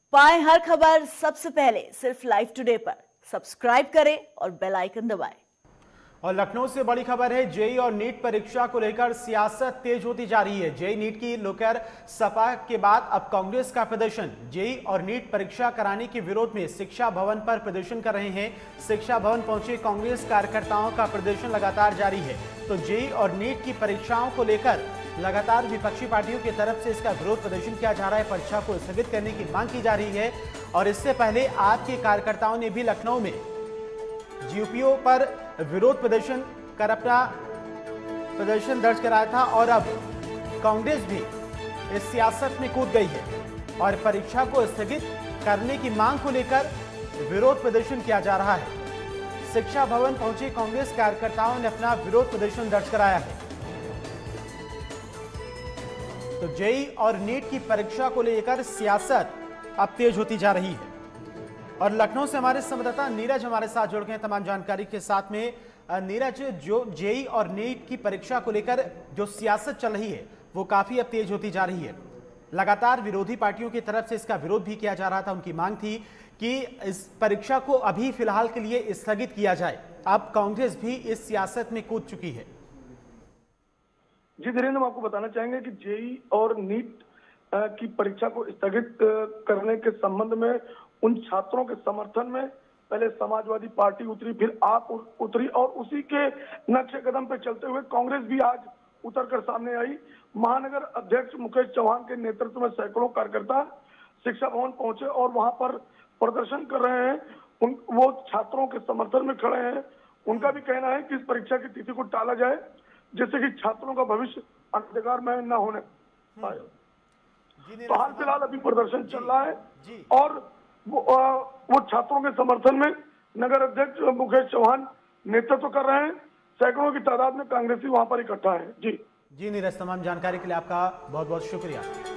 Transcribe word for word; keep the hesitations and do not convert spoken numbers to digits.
पाएं हर खबर सबसे पहले सिर्फ लाइव टुडे पर। सब्सक्राइब करें और बेल आइकन दबाएं। और लखनऊ से बड़ी खबर है, जेई और नीट परीक्षा को लेकर सियासत तेज होती जा रही है। जेई नीट की लेकर सपा के बाद अब कांग्रेस का प्रदर्शन। जेई और नीट परीक्षा कराने के विरोध में शिक्षा भवन पर प्रदर्शन कर रहे हैं। शिक्षा भवन पहुंचे कांग्रेस कार्यकर्ताओं का प्रदर्शन लगातार जारी है। तो जेई और नीट की परीक्षाओं को लेकर लगातार विपक्षी पार्टियों की तरफ से इसका विरोध प्रदर्शन किया जा रहा है। परीक्षा को स्थगित करने की मांग की जा रही है। और इससे पहले आपके कार्यकर्ताओं ने भी लखनऊ में जीपीओ पर विरोध प्रदर्शन कर अपना प्रदर्शन दर्ज कराया था। और अब कांग्रेस भी इस सियासत में कूद गई है और परीक्षा को स्थगित करने की मांग को लेकर विरोध प्रदर्शन किया जा रहा है। शिक्षा भवन पहुंचे कांग्रेस कार्यकर्ताओं ने अपना विरोध प्रदर्शन दर्ज कराया है। तो जेई और नीट की परीक्षा को लेकर सियासत अब तेज होती जा रही है। और लखनऊ से हमारे संवाददाता नीरज हमारे साथ जुड़ गए हैं तमाम जानकारी के साथ में। नीरज, जो जेई और नीट की परीक्षा को लेकर जो सियासत चल रही है वो काफी अब तेज होती जा रही है। लगातार विरोधी पार्टियों की तरफ से इसका विरोध भी किया जा रहा था। उनकी मांग थी कि इस परीक्षा को अभी फिलहाल के लिए स्थगित किया जाए। अब कांग्रेस भी इस सियासत में कूद चुकी है। जी धीरेन्द्र, हम आपको बताना चाहेंगे कि जेई और नीट की परीक्षा को स्थगित करने के संबंध में उन छात्रों के समर्थन में पहले समाजवादी पार्टी उतरी, फिर आप उतरी और उसी के नक्शे कदम पे चलते हुए कांग्रेस भी आज उतरकर सामने आई। महानगर अध्यक्ष मुकेश चौहान के नेतृत्व में सैकड़ों कार्यकर्ता शिक्षा भवन पहुंचे और वहां पर प्रदर्शन कर रहे हैं। उन वो छात्रों के समर्थन में खड़े हैं। उनका भी कहना है कि इस परीक्षा की तिथि को टाला जाए जिससे कि छात्रों का भविष्य अंधकार में न होने पाए। तो हाल फिलहाल अभी प्रदर्शन चल रहा है और वो, वो छात्रों के समर्थन में नगर अध्यक्ष मुकेश चौहान नेतृत्व कर रहे हैं। सैकड़ों की तादाद में कांग्रेसी वहां पर इकट्ठा है। जी जी नीरज, तमाम जानकारी के लिए आपका बहुत बहुत शुक्रिया।